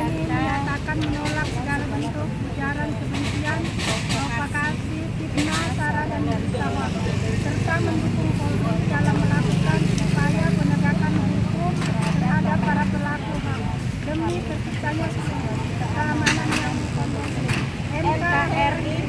menyatakan menolak segala bentuk ujaran kebencian, provokasi, fitnah, sara dan berita hoax, serta mendukung Polri dalam melakukan upaya penegakan hukum terhadap para pelaku HAM demi terciptanya keamanan yang kondusif. NKRI